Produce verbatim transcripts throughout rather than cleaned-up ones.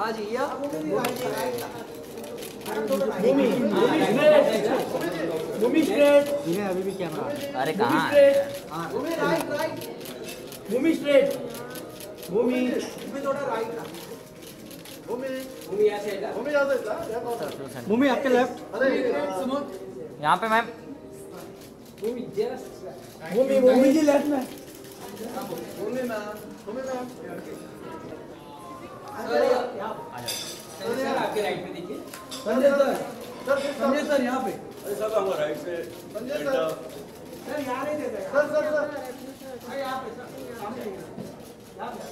भूमि straight. अभी भी camera. अरे कहाँ? Bhumi right right. Bhumi straight. Bhumi Bhumi थोड़ा राइट। भूमि भूमि ऐसे है। भूमि ज़्यादा है। भूमि आपके लेफ्ट। अरे यहाँ पे ma'am. Bhumi just. Bhumi Bhumi ji left में। Bhumi ma'am. Bhumi ma'am. Sir आपके राइट में देखिए। Sanjay sir. Sir Sanjay sir यहाँ पे। अरे सब हम राइट पे। संजय सर। सर यहाँ नहीं देते। Sir sir sir. अरे यहाँ पे सर। सामने। यहाँ पे।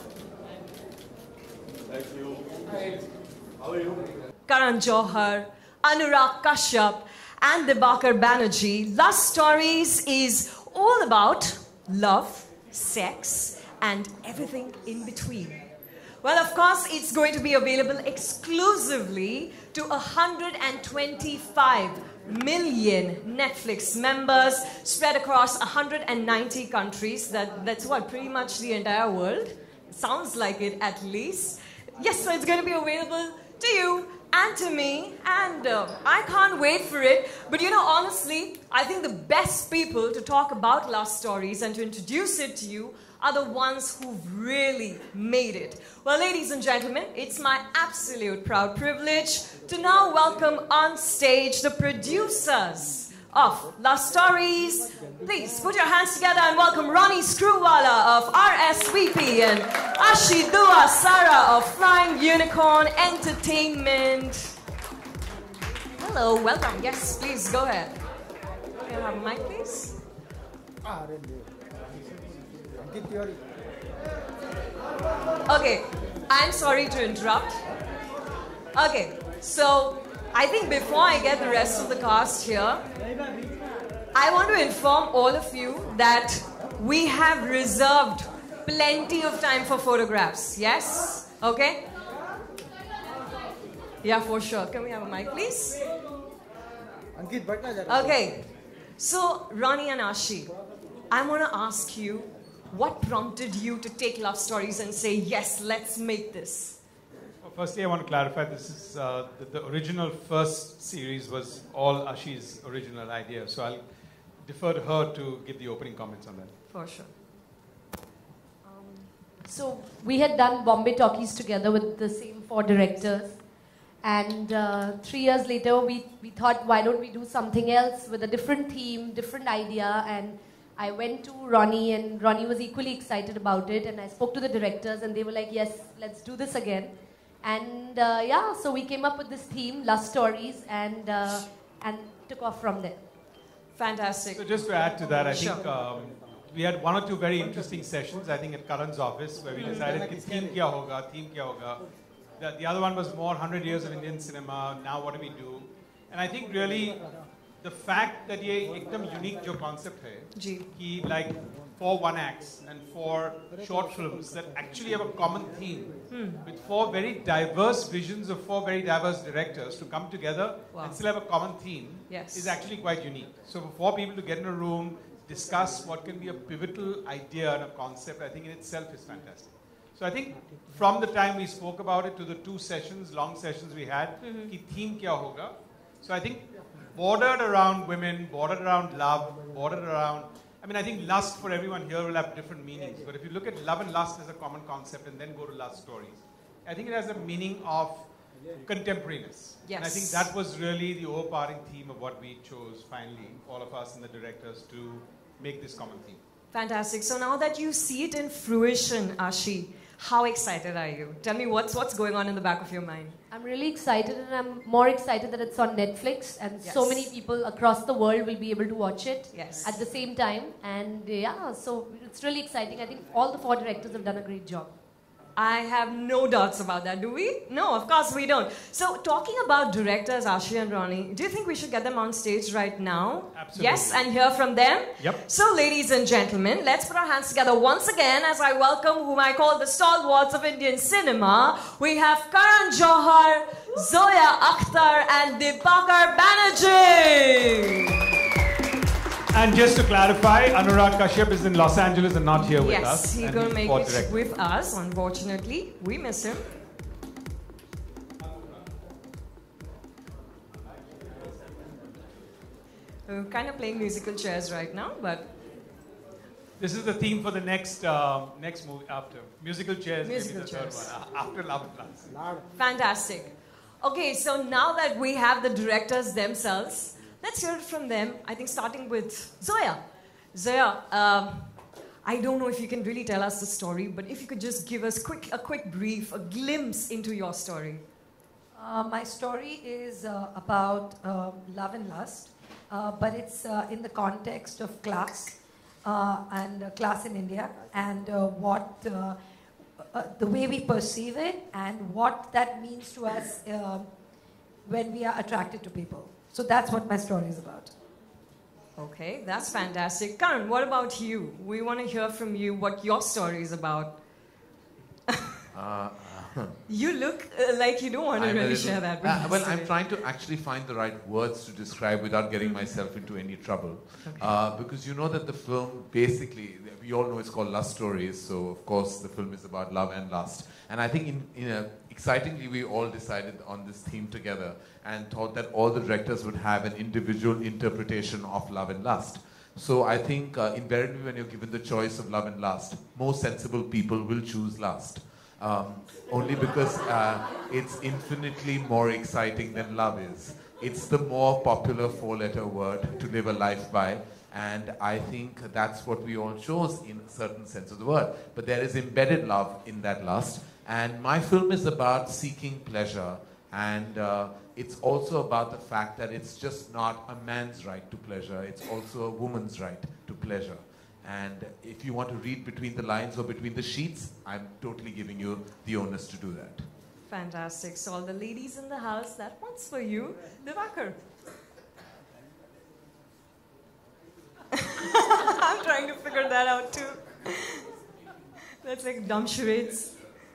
Thank you. How are you? Karan Johar, Anurag Kashyap, and Dibakar Banerjee. Love Stories is all about love, sex, and everything in between. Well, of course, it's going to be available exclusively to one hundred twenty-five million Netflix members spread across one hundred ninety countries. That, that's what, pretty much the entire world. Sounds like it, at least. Yes, so it's going to be available to you and to me, and uh, I can't wait for it. But you know, honestly, I think the best people to talk about love stories and to introduce it to you are the ones who've really made it. Well, ladies and gentlemen, it's my absolute proud privilege to now welcome on stage the producers of Love Stories. Please put your hands together and welcome Ronnie Screwwala of R S V P and Ashi Dua Sara of Flying Unicorn Entertainment. Hello, welcome. Yes, please go ahead. Can I have a mic, please? Okay, I'm sorry to interrupt. Okay, so I think before I get the rest of the cast here, I want to inform all of you that we have reserved plenty of time for photographs. Yes? Okay? Yeah, for sure. Can we have a mic, please? Okay. So, Ronnie and Ashi, I want to ask you, what prompted you to take Love Stories and say, yes, let's make this? Well, firstly, I want to clarify this is uh, the, the original first series was all Ashi's original idea. So I'll defer to her to give the opening comments on that. For sure. Um, so we had done Bombay Talkies together with the same four directors. And uh, three years later, we, we thought, why don't we do something else with a different theme, different idea. And I went to Ronnie, and Ronnie was equally excited about it. And I spoke to the directors, and they were like, yes, let's do this again. And uh, yeah, so we came up with this theme, Love Stories, and, uh, and took off from there. Fantastic. So just to add to that, I Sure. think um, we had one or two very interesting sessions, I think at Karan's office, where we decided, ki theme kya hoga, theme kya hoga. The, the other one was more one hundred years of Indian cinema, now what do we do? And I think really, the fact that ye ekdam unique jo concept hai, ki like four one acts and four short films that actually have a common theme Hmm. with four very diverse visions of four very diverse directors to come together Wow. and still have a common theme Yes. is actually quite unique. So for four people to get in a room, discuss what can be a pivotal idea and a concept, I think in itself is fantastic. So I think from the time we spoke about it to the two sessions, long sessions we had, Mhm. ki theme kya hoga? So I think bordered around women, bordered around love, bordered around, I mean, I think lust for everyone here will have different meanings. But if you look at love and lust as a common concept and then go to Love Stories, I think it has a meaning of contemporariness. Yes. And I think that was really the overpowering theme of what we chose finally, all of us and the directors, to make this common theme. Fantastic. So now that you see it in fruition, Ashi, how excited are you? Tell me what's, what's going on in the back of your mind. I'm really excited, and I'm more excited that it's on Netflix, and Yes. so many people across the world will be able to watch it Yes. at the same time. And yeah, so it's really exciting. I think all the four directors have done a great job. I have no doubts about that. Do we? No, of course we don't. So talking about directors, Ashi and Ronnie, do you think we should get them on stage right now? Absolutely. Yes, and hear from them? Yep. So ladies and gentlemen, let's put our hands together once again as I welcome whom I call the stalwarts of Indian cinema. We have Karan Johar, Zoya Akhtar, and Dibakar Banerjee. And just to clarify, Anurag Kashyap is in Los Angeles and not here with Yes, us. he's and going to make sport it director. with us, unfortunately. We miss him. We're kind of playing musical chairs right now, but... This is the theme for the next uh, next movie after. Musical chairs, Musical maybe the chairs. third one, uh, after Love and Lust. Fantastic. Okay, so now that we have the directors themselves, let's hear it from them. I think starting with Zoya. Zoya, um, I don't know if you can really tell us the story, but if you could just give us quick, a quick brief, a glimpse into your story. Uh, my story is uh, about uh, love and lust, uh, but it's uh, in the context of class uh, and uh, class in India, and uh, what uh, uh, the way we perceive it and what that means to us uh, when we are attracted to people. So that's what my story is about. Okay, that's fantastic. Karan, what about you? We want to hear from you what your story is about. uh, You look uh, like you don't want to I'm really little, share that with uh, us Well, today. I'm trying to actually find the right words to describe without getting myself into any trouble. Okay. Uh, because you know that the film, basically, we all know it's called Lust Stories, so of course the film is about love and lust. And I think in, in a, excitingly we all decided on this theme together and thought that all the directors would have an individual interpretation of love and lust. So I think uh, invariably when you're given the choice of love and lust, most sensible people will choose lust. Um, only because uh, it's infinitely more exciting than love is. It's the more popular four-letter word to live a life by, and I think that's what we all chose in a certain sense of the word. But there is embedded love in that lust, and my film is about seeking pleasure, and uh, it's also about the fact that it's just not a man's right to pleasure, it's also a woman's right to pleasure. And if you want to read between the lines or between the sheets, I'm totally giving you the onus to do that. Fantastic. So all the ladies in the house, that one's for you. Divakar. I'm trying to figure that out too. That's like dumb charades.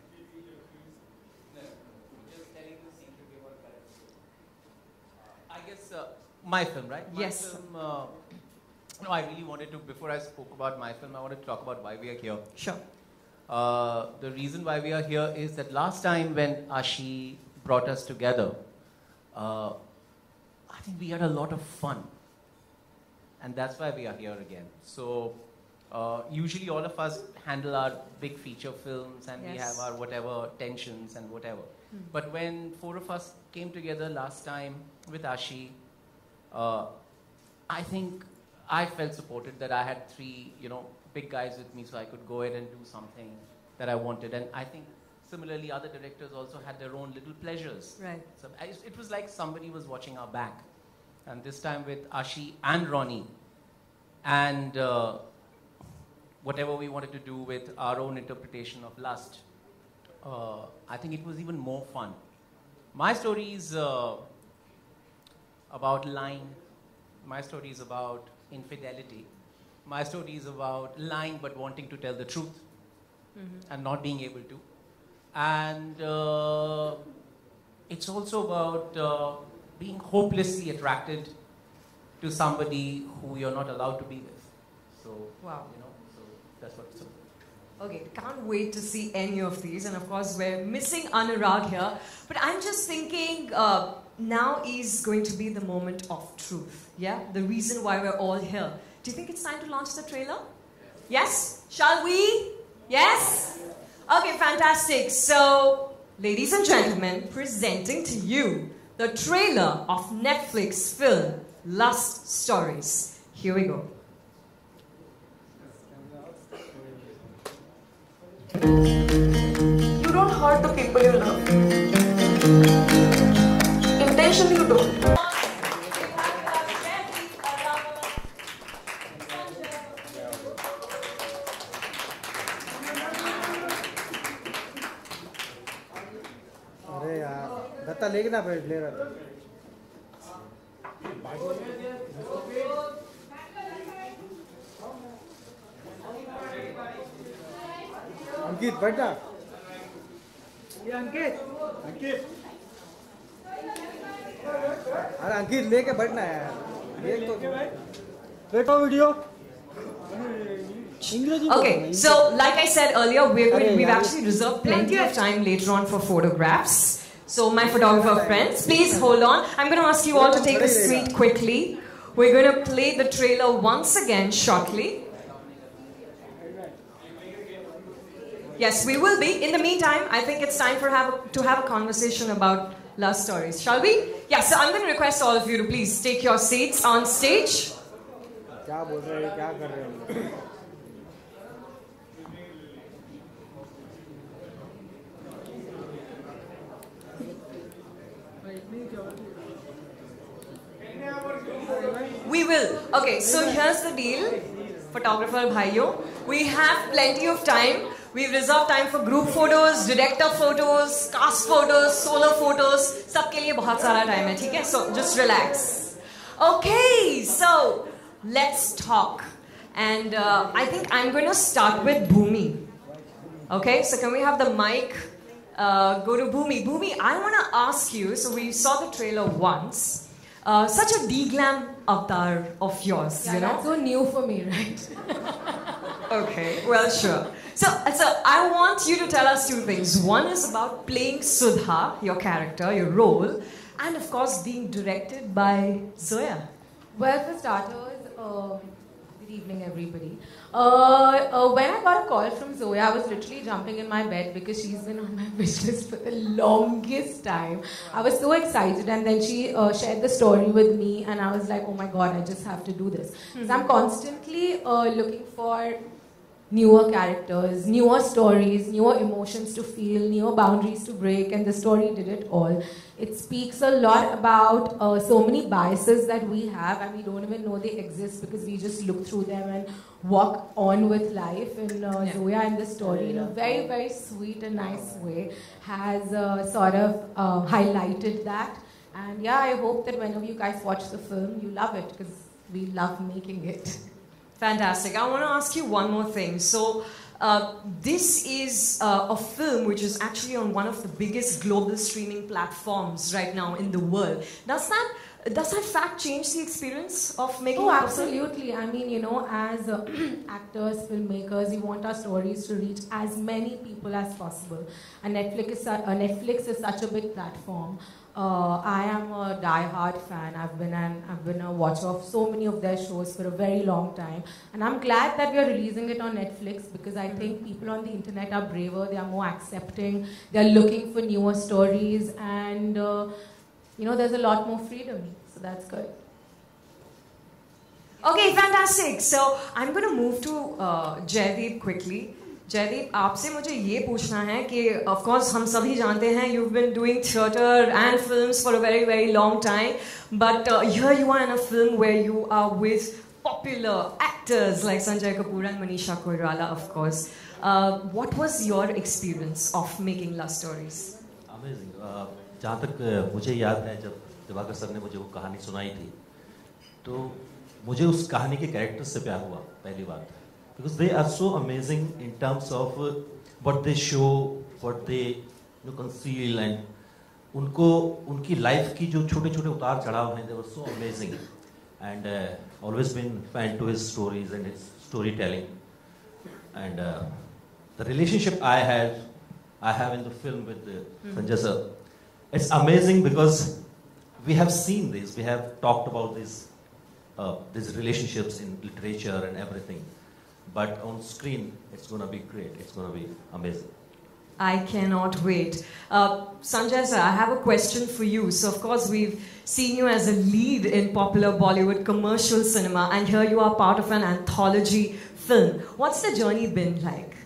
I guess uh, my film, right? My Yes. Film, uh, no, I really wanted to, before I spoke about my film, I wanted to talk about why we are here. Sure. Uh, the reason why we are here is that last time when Ashi brought us together, uh, I think we had a lot of fun. And that's why we are here again. So, uh, usually all of us handle our big feature films and we Yes. have our whatever tensions and whatever. Hmm. But when four of us came together last time with Ashi, uh, I think I felt supported that I had three, you know, big guys with me, so I could go ahead and do something that I wanted. And I think similarly, other directors also had their own little pleasures. Right. So I, it was like somebody was watching our back. And this time with Ashi and Ronnie, and uh, whatever we wanted to do with our own interpretation of lust, uh, I think it was even more fun. My story is uh, about lying. My story is about infidelity. My story is about lying but wanting to tell the truth, mm-hmm. and not being able to. And uh, it's also about uh, being hopelessly attracted to somebody who you're not allowed to be with. So, Wow. you know, so that's what it's about. Okay, can't wait to see any of these. And of course, we're missing Anurag here. But I'm just thinking, uh, now is going to be the moment of truth. Yeah? The reason why we're all here. Do you think it's time to launch the trailer? Yes? Shall we? Yes? Okay, fantastic. So, ladies and gentlemen, presenting to you the trailer of Netflix film Lust Stories. Here we go. You don't hurt the people you love. Intentionally you don't. अरे यार दत्ता लेके ना बैठ ले रहा अंकित बैठ जा ये अंकित अंकित अरे अंकित लेके बैठना है यार ये तो देखो video Okay, so like I said earlier, we're going, we've actually reserved plenty of time later on for photographs. So my photographer friends, please hold on. I'm going to ask you all to take a seat quickly. We're going to play the trailer once again shortly. Yes, we will be. In the meantime, I think it's time for have, to have a conversation about love stories. Shall we? Yeah, so I'm going to request all of you to please take your seats on stage. क्या बोल रहे हैं क्या कर रहे हैं We will. Okay, so here's the deal, photographer bhaiyo. We have plenty of time. We've reserved time for group photos, director photos, cast photos, solo photos. सबके लिए बहुत सारा time है, ठीक है? So just relax. Okay, so let's talk. And uh, I think I'm going to start with Bhumi. Okay, so can we have the mic uh, go to Bhumi? Bhumi, I want to ask you, so we saw the trailer once. Uh, such a de-glam avatar of yours, Yeah, you know? that's so new for me, right? Okay, well, sure. So, so I want you to tell us two things. One is about playing Sudha, your character, your role, and of course being directed by Zoya. Well, for starters, um, good evening, everybody. Uh, uh, when I got a call from Zoya, I was literally jumping in my bed because she's been on my wish list for the longest time. I was so excited, and then she uh, shared the story with me, and I was like, oh my god, I just have to do this. Mm-hmm. So I'm constantly uh, looking for newer characters, newer stories, newer emotions to feel, newer boundaries to break, and the story did it all. It speaks a lot about uh, so many biases that we have, and we don't even know they exist because we just look through them and walk on with life. And uh, yeah. Zoya in this story, in a very, very sweet and nice way, has uh, sort of uh, highlighted that. And yeah, I hope that whenever you guys watch the film, you love it because we love making it. Fantastic. I want to ask you one more thing. So, uh, this is uh, a film which is actually on one of the biggest global streaming platforms right now in the world. Does that does that fact change the experience of making? Oh, a absolutely. I mean, you know, as uh, actors, filmmakers, we want our stories to reach as many people as possible. And Netflix is uh, Netflix is such a big platform. Uh, I am a die-hard fan. I've been an I've been a watcher of so many of their shows for a very long time, and I'm glad that we are releasing it on Netflix because I think people on the internet are braver. They are more accepting. They are looking for newer stories, and uh, you know, there's a lot more freedom. So that's good. Okay, fantastic. So I'm going to move to uh, Jaideep quickly. Jaideep आपसे मुझे ये पूछना है कि of course हम सभी जानते हैं you've been doing theatre and films for a very very long time, but uh, here you are in a film where you are with popular actors like Sanjay Kapoor and Manisha Koirala, of course. Uh, what was your experience of making love stories? Amazing. Uh, जहाँ तक मुझे याद है जब Diwakar sir ने मुझे वो कहानी सुनाई थी, तो मुझे उस कहानी के कैरेक्टर्स से प्यार हुआ पहली बार. Because they are so amazing in terms of uh, what they show, what they you know, conceal, and उनको उनकी life की जो छोटे छोटे उतार चढ़ाव हैं, they were so amazing, and uh, always been fan to his stories and his storytelling, and uh, the relationship I had, I have in the film with uh, mm-hmm. Sanjay sir, it's amazing because we have seen this, we have talked about these uh, these relationships in literature and everything. But on screen, it's going to be great. It's going to be amazing. I cannot wait. Uh, Sanjay sir, I have a question for you. So, of course, we've seen you as a lead in popular Bollywood commercial cinema, and here you are part of an anthology film. What's the journey been like?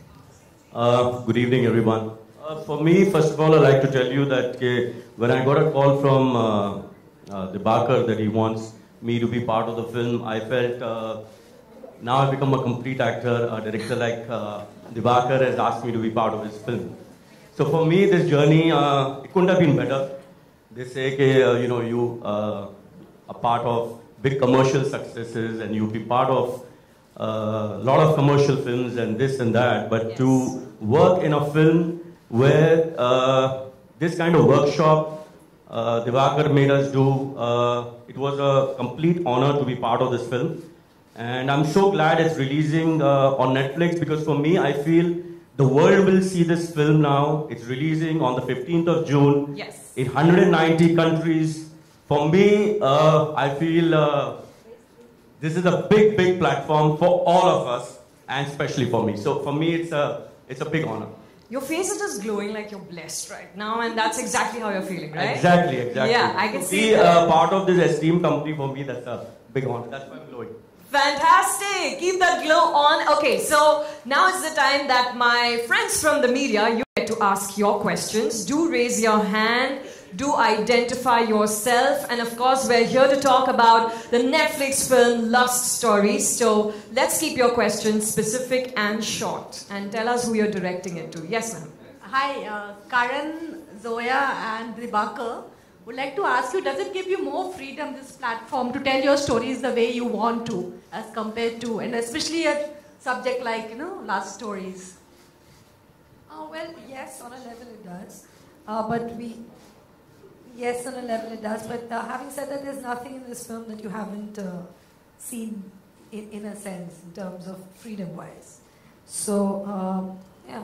Uh, good evening, everyone. Uh, for me, first of all, I'd like to tell you that uh, when I got a call from uh, uh, Dibakar that he wants me to be part of the film, I felt... Uh, Now I've become a complete actor. A director like uh, Dibakar has asked me to be part of his film. So for me, this journey, uh, it couldn't have been better. They say, that, uh, you know, you uh, are part of big commercial successes and you be part of a uh, lot of commercial films and this and that. But yes. to work in a film where uh, this kind of workshop uh, Dibakar made us do, uh, it was a complete honor to be part of this film. And I'm so glad it's releasing uh, on Netflix because for me, I feel the world will see this film now. It's releasing on the fifteenth of June yes. in one hundred ninety countries. For me, uh, I feel uh, this is a big, big platform for all of us, and especially for me. So for me, it's a, it's a big honor. Your face is just glowing like you're blessed right now, and that's exactly how you're feeling, right? Exactly, exactly. Yeah, I can to see be that. uh, part of this esteemed company for me, that's a big honor. That's why I'm glowing. Fantastic! Keep that glow on. Okay, so now is the time that my friends from the media, you get to ask your questions. Do raise your hand. Do identify yourself. And of course, we're here to talk about the Netflix film Lust Stories. So let's keep your questions specific and short. And tell us who you're directing it to. Yes, ma'am. Hi, uh, Karan, Zoya and Dibakar. Would like to ask you, does it give you more freedom, this platform, to tell your stories the way you want to, as compared to, and especially a subject like, you know, Lust Stories? Oh, well, yes, on a level it does. Uh, but we, yes, on a level it does. But uh, having said that, there's nothing in this film that you haven't uh, seen, in, in a sense, in terms of freedom-wise. So, um, yeah.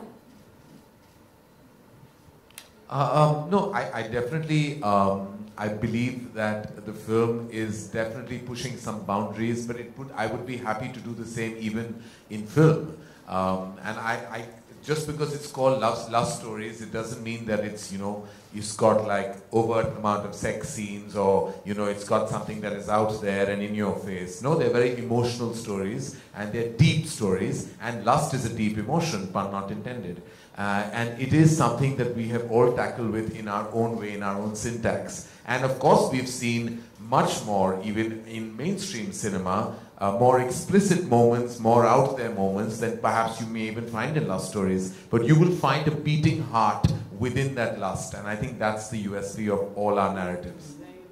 Uh, um, no, I, I definitely, um, I believe that the film is definitely pushing some boundaries, but it would, I would be happy to do the same even in film. Um, and I, I, just because it's called Love, Love Stories, it doesn't mean that it's, you know, it's got like overt amount of sex scenes, or, you know, it's got something that is out there and in your face. No, they're very emotional stories, and they're deep stories, and lust is a deep emotion, pun not intended. Uh, and it is something that we have all tackled with in our own way, in our own syntax. And of course, we've seen much more, even in mainstream cinema, uh, more explicit moments, more out there moments than perhaps you may even find in love stories. But you will find a beating heart within that lust. And I think that's the U S P of all our narratives.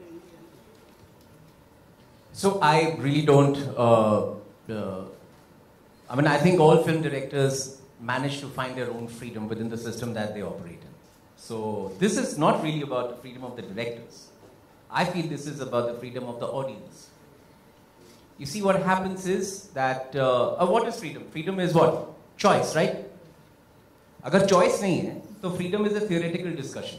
So I really don't, uh, uh, I mean, I think all film directors manage to find their own freedom within the system that they operate in. So this is not really about the freedom of the directors. I feel this is about the freedom of the audience. You see, what happens is that, uh, uh, what is freedom? Freedom is what? Choice, right? Agar choice nahi hai, so freedom is a theoretical discussion.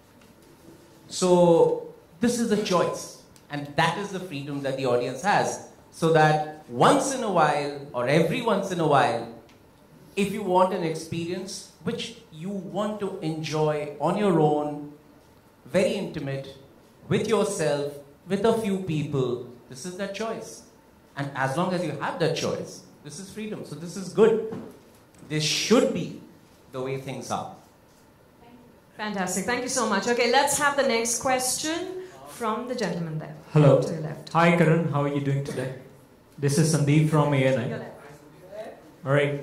So this is a choice, and that is the freedom that the audience has. So that once in a while, or every once in a while, if you want an experience which you want to enjoy on your own, very intimate, with yourself, with a few people, this is that choice. And as long as you have that choice, this is freedom. So this is good. This should be the way things are. Fantastic. Thank you so much. Okay, let's have the next question from the gentleman there. Hello. To your left. Hi, Karan. How are you doing today? This is Sandeep from A N I. All right.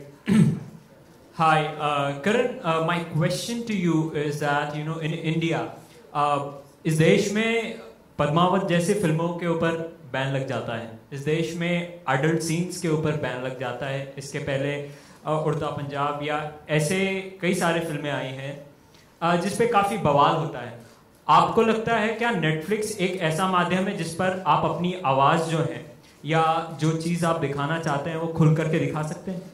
Hi, uh, Karan. Uh, my question to you is that, you know, in India, uh, इस देश में पद्मावत जैसे फिल्मों के ऊपर ban लग जाता है. इस देश में अडल्ट सीन्स के ऊपर बैन लग जाता है. इसके पहले उड़ता पंजाब या ऐसे कई सारे फिल्में आई हैं जिस पे काफ़ी बवाल होता है. आपको लगता है क्या नेटफ्लिक्स एक ऐसा माध्यम है जिस पर आप अपनी आवाज़ जो है या जो चीज़ आप दिखाना चाहते हैं वो खुल करके दिखा सकते हैं?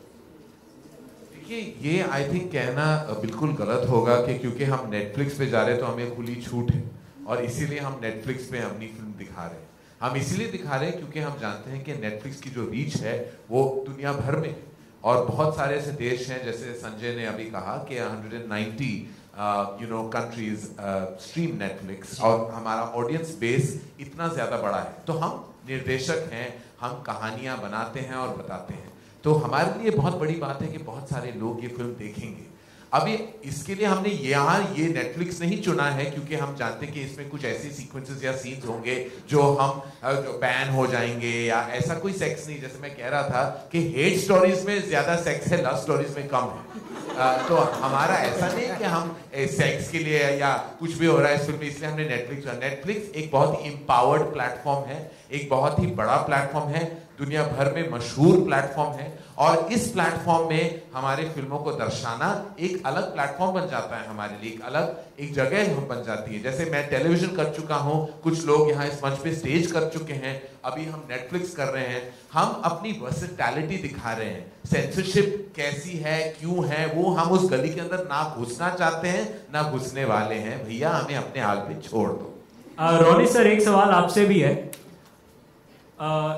देखिए, ये आई थिंक कहना बिल्कुल गलत होगा कि क्योंकि हम नेटफ्लिक्स पे जा रहे हैं तो हमें खुली छूट है और इसीलिए हम नेटफ्लिक्स पे अपनी फिल्म दिखा रहे हैं. हम इसीलिए दिखा रहे हैं क्योंकि हम जानते हैं कि नेटफ्लिक्स की जो रीच है वो दुनिया भर में है और बहुत सारे ऐसे देश हैं, जैसे संजय ने अभी कहा कि one hundred ninety you know countries stream Netflix, और हमारा ऑडियंस बेस इतना ज़्यादा बड़ा है. तो हम निर्देशक हैं, हम कहानियाँ बनाते हैं और बताते हैं, तो हमारे लिए बहुत बड़ी बात है कि बहुत सारे लोग ये फिल्म देखेंगे. अभी इसके लिए हमने यहाँ ये नेटफ्लिक्स नहीं चुना है क्योंकि हम जानते हैं कि इसमें कुछ ऐसे सीक्वेंसेस या सीन्स होंगे जो हम जो बैन हो जाएंगे, या ऐसा कोई सेक्स नहीं. जैसे मैं कह रहा था कि हेट स्टोरीज में ज्यादा सेक्स है, लव स्टोरीज में कम है. आ, तो हमारा ऐसा नहीं कि हम सेक्स के लिए या कुछ भी हो रहा है इस फिल्म में इसलिए हमने नेटफ्लिक्स. नेटफ्लिक्स एक बहुत ही एम्पावर्ड प्लेटफॉर्म है, एक बहुत ही बड़ा प्लेटफॉर्म है, दुनिया भर में मशहूर प्लेटफॉर्म है, और इस प्लेटफॉर्म में हमारे फिल्मों को दर्शाना एक अलग प्लेटफॉर्म बन जाता है हमारे लिए, एक अलग एक जगह हम बन जाती है. जैसे मैं टेलीविजन कर चुका हूं, कुछ लोग यहाँ इस मंच पे स्टेज कर चुके हैं, अभी हम नेटफ्लिक्स कर रहे हैं. हम अपनी वर्सेटैलिटी दिखा रहे हैं. सेंसरशिप कैसी है, क्यों है, वो हम उस गली के अंदर ना घुसना चाहते हैं ना घुसने वाले हैं. भैया हमें अपने हाल पे छोड़ दो. रोनी सर, एक सवाल आपसे भी है.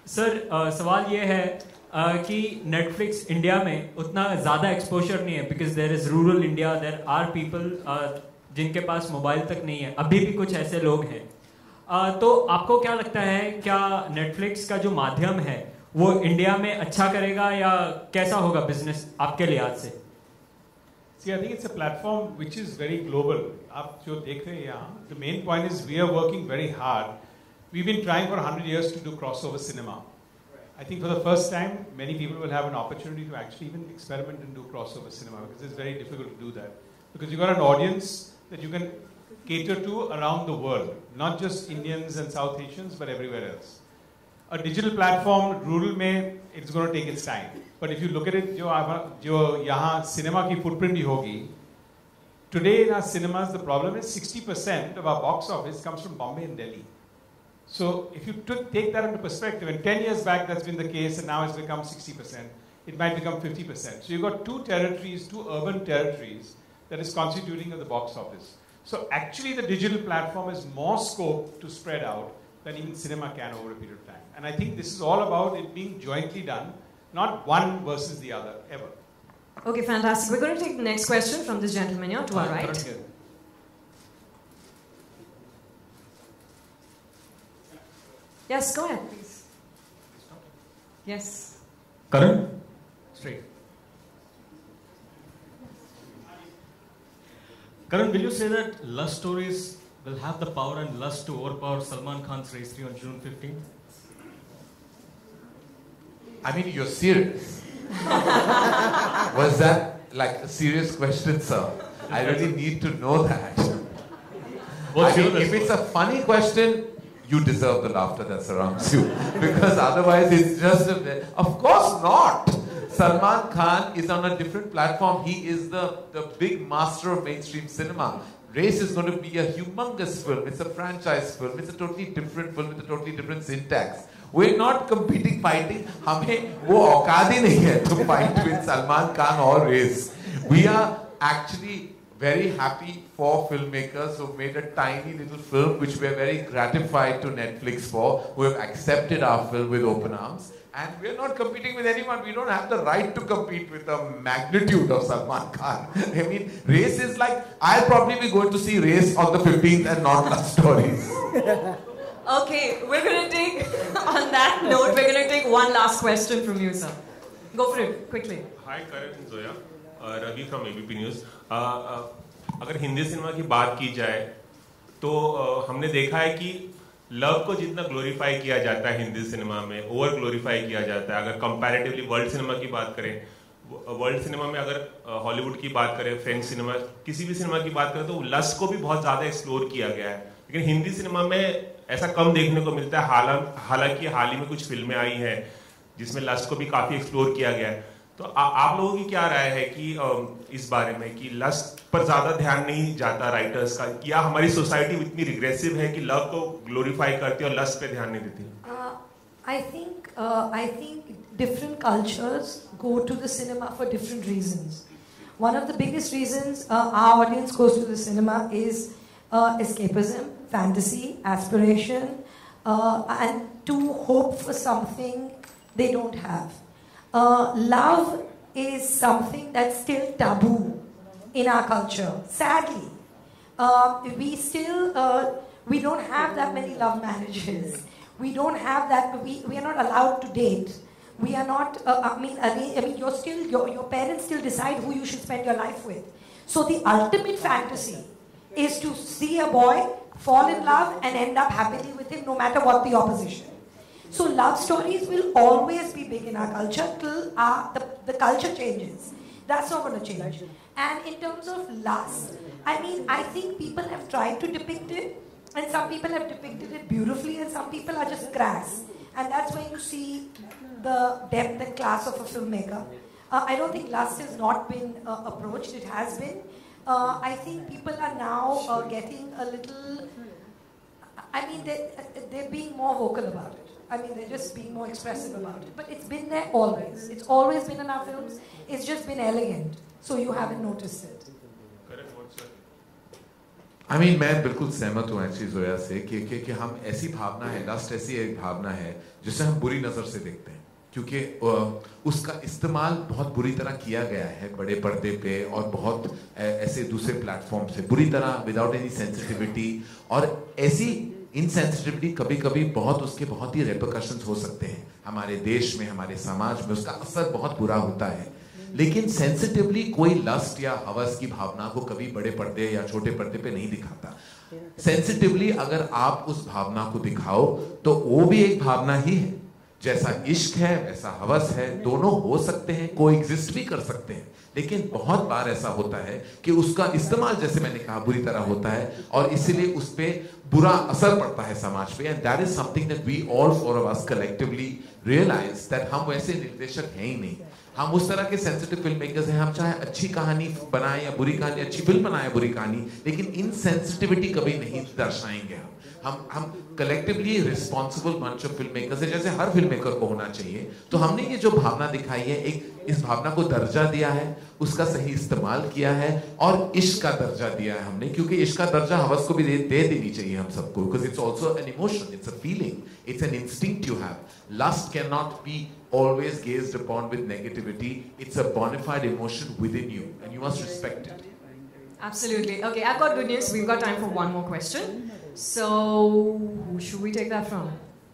सर uh, सवाल ये है uh, कि नेटफ्लिक्स इंडिया में उतना ज़्यादा एक्सपोजर नहीं है because there is rural India, there are people जिनके पास मोबाइल तक नहीं है, अभी भी कुछ ऐसे लोग हैं. uh, तो आपको क्या लगता है, क्या नेटफ्लिक्स का जो माध्यम है वो इंडिया में अच्छा करेगा या कैसा होगा बिजनेस आपके लिहाज से? See, I think it's a platform which is very global. आप जो देख रहे हैं यहाँ, the main point is we are working very hard. We've been trying for one hundred years to do crossover cinema. I think for the first time, many people will have an opportunity to actually even experiment and do crossover cinema because it's very difficult to do that. Because you've got an audience that you can cater to around the world, not just Indians and South Asians, but everywhere else. A digital platform, rural में, it's going to take its time. But if you look at it, जो जो यहाँ cinema की footprint ही होगी, today in our cinemas, the problem is sixty percent of our box office comes from Bombay and Delhi. So if you took, take that into perspective, and ten years back that's been the case, and now it's become sixty percent, it might become fifty percent. So you've got two territories, two urban territories that is constituting of the box office. So actually the digital platform has more scope to spread out than even cinema can over a period of time. And I think this is all about it being jointly done, not one versus the other, ever. Okay, fantastic. We're going to take the next question from this gentleman here to our right. Yes, go ahead, please. Yes. Karan? Straight. Karan, will you say that lust stories will have the power and lust to overpower Salman Khan's Race three on June fifteenth? I mean, you're serious. Was that like a serious question, sir? I really need to know that. What's I your mean, if it's a funny question, you deserve the laughter that surrounds you. Because otherwise it's just a... Of course not! Salman Khan is on a different platform. He is the, the big master of mainstream cinema. Race is going to be a humongous film. It's a franchise film. It's a totally different film with a totally different syntax. We're not competing, fighting. हमें वो औकात ही नहीं है to fight with Salman Khan or Race. We are actually very happy for filmmakers who made a tiny little film which we're very gratified to Netflix for, who have accepted our film with open arms. And we're not competing with anyone. We don't have the right to compete with the magnitude of Salman Khan. I mean, Race is like, I'll probably be going to see Race on the fifteenth and not Love Stories. Okay, we're going to take, on that note, we're going to take one last question from you, sir. Go for it, quickly. Hi, Karan and Zoya. Uh, Ravi from A B P News. Uh, uh, अगर Hindi cinema की बात की जाए तो uh, हमने देखा है कि लव को जितना ग्लोरीफाई किया जाता है हिंदी सिनेमा में, ओवर ग्लोरीफाई किया जाता है. अगर कंपैरेटिवली वर्ल्ड सिनेमा की बात करें, वर्ल्ड सिनेमा में अगर हॉलीवुड की बात करें, फ्रेंच सिनेमा, किसी भी सिनेमा की बात करें तो लस्ट को भी बहुत ज़्यादा एक्सप्लोर किया गया है. लेकिन हिंदी सिनेमा में ऐसा कम देखने को मिलता है. हालांकि हाल ही में कुछ फिल्में आई हैं जिसमें लस्ट को भी काफ़ी एक्सप्लोर किया गया है. तो आ, आप लोगों की क्या राय है कि इस बारे में कि लस्ट पर ज्यादा ध्यान नहीं जाता राइटर्स का, या हमारी सोसाइटी इतनी रिग्रेसिव है कि लव को ग्लोरीफाई करती है और लस्ट पे ध्यान नहीं देती? I think I think different cultures go to the cinema for different reasons. One of the biggest reasons our audience goes to the cinema is escapism, fantasy, aspiration, uh, and to hope for something they don't have. Uh, love is something that's still taboo in our culture, sadly. Uh, we still, uh, we don't have that many love marriages. We don't have that, we, we are not allowed to date. We are not, uh, I mean, I mean, I mean you're still, your, your parents still decide who you should spend your life with. So the ultimate fantasy is to see a boy fall in love and end up happily with him no matter what the opposition. So love stories will always be big in our culture till our, the, the culture changes. That's not going to change. And in terms of lust, I mean, I think people have tried to depict it, and some people have depicted it beautifully, and some people are just crass. And that's where you see the depth and class of a filmmaker. Uh, I don't think lust has not been uh, approached, it has been. Uh, I think people are now uh, getting a little, I mean, they, they're being more vocal about it. I mean, they're just being more expressive about it. But it's been there always. It's always been in our films. It's just been elegant. So you haven't noticed it. I mean, मैं बिल्कुल सहमत हूँ actually Zoya से कि, कि कि हम ऐसी भावना है, लस्ट ऐसी एक भावना है जिसे हम बुरी नज़र से देखते हैं, क्योंकि उसका इस्तेमाल बहुत बुरी तरह किया गया है बड़े पर्दे पे और बहुत ऐसे दूसरे प्लेटफॉर्म से बुरी तरह, विदाउट एनी सेंसिटिविटी। और ऐसी इनसेंसिटिविटी कभी कभी बहुत उसके बहुत ही रेपरकशंस हो सकते हैं हमारे देश में, हमारे समाज में, उसका असर बहुत बुरा होता है। लेकिन सेंसिटिवली कोई लस्ट या हवस की भावना को कभी बड़े पर्दे या छोटे पर्दे पे नहीं दिखाता। सेंसिटिवली अगर आप उस भावना को दिखाओ तो वो भी एक भावना ही है, जैसा इश्क है वैसा हवस है, दोनों हो सकते हैं, को एग्जिस्ट भी कर सकते हैं। लेकिन बहुत बार ऐसा होता है कि उसका इस्तेमाल, जैसे मैंने कहा, बुरी तरह होता है और इसीलिए उस पर बुरा असर पड़ता है समाज पे। And that is something that we all four of us collectively realise that हम वैसे निर्देशक हैं ही नहीं, हम उस तरह के सेंसिटिव फिल्म मेकर्स हैं। हम चाहे अच्छी कहानी बनाए या बुरी कहानी, अच्छी फिल्म बनाए बुरी कहानी, लेकिन इनसेंसिटिविटी कभी नहीं दर्शाएंगे। हम हम हम collectively responsible bunch of film makers है, जैसे हर फिल्म मेकर को होना चाहिए। तो हमने ये जो भावना दिखाई है, एक इस भावना को दर्जा दिया है, उसका सही इस्तेमाल किया है और इश्क का दर्जा दिया है हमने, क्योंकि इश्क का दर्जा हवस को भी दे, दे देनी चाहिए हम सबको, because it's also an emotion, it's a feeling, it's an instinct you have. Lust cannot be always gazed upon with negativity. It's a bona fide emotion within you, and you must respect it. Absolutely. Okay, I've got good news. We've got time for one more question. So, who should we take that from?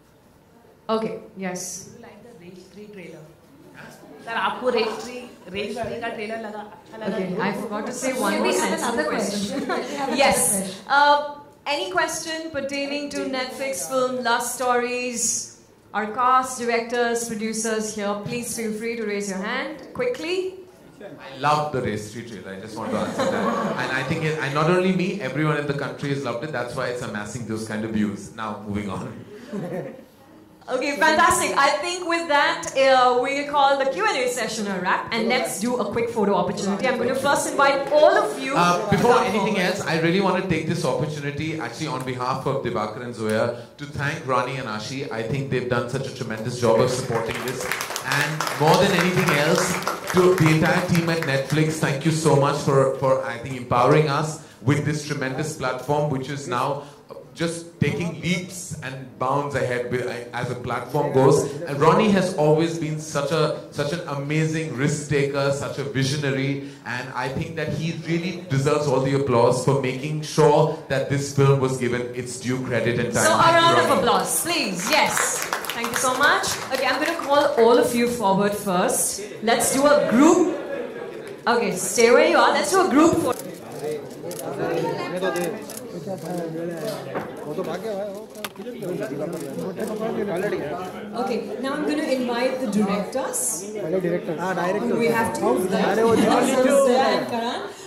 Okay, yes. Like the Rage three trailer. Sir, आपको Rage three Rage three का trailer लगा अच्छा लगा? Okay, I forgot to say one Maybe more we have sensible another question. question. Yes. Uh, any question pertaining to Netflix film Lust Stories? Our cast, directors, producers here, please feel free to raise your hand quickly. I love the Race three trailer. I just want to answer that. And I think, it, and not only me, everyone in the country has loved it. That's why it's amassing those kind of views. Now, moving on. Okay, fantastic. I think with that, uh, we call the Q and A session a wrap. And let's do a quick photo opportunity. I'm going to first invite all of you. Uh, before anything else, I really want to take this opportunity, actually on behalf of Dibakar and Zoya, to thank Ronnie and Ashi. I think they've done such a tremendous job of supporting this. And more than anything else, to the entire team at Netflix, thank you so much for, for I think, empowering us with this tremendous platform, which is now just taking leaps and bounds ahead with, as a platform goes. And Ronnie has always been such a such an amazing risk taker, such a visionary, and I think that he really deserves all the applause for making sure that this film was given its due credit and time. So a round of applause, please. Yes. Thank you so much. Okay, I'm going to call all of you forward first. Let's do a group. Okay, stay where you are. Let's do a group for. Okay, now I'm going to invite the directors. Hello, director. Ah, director. We have two of them. Zoya and Karan.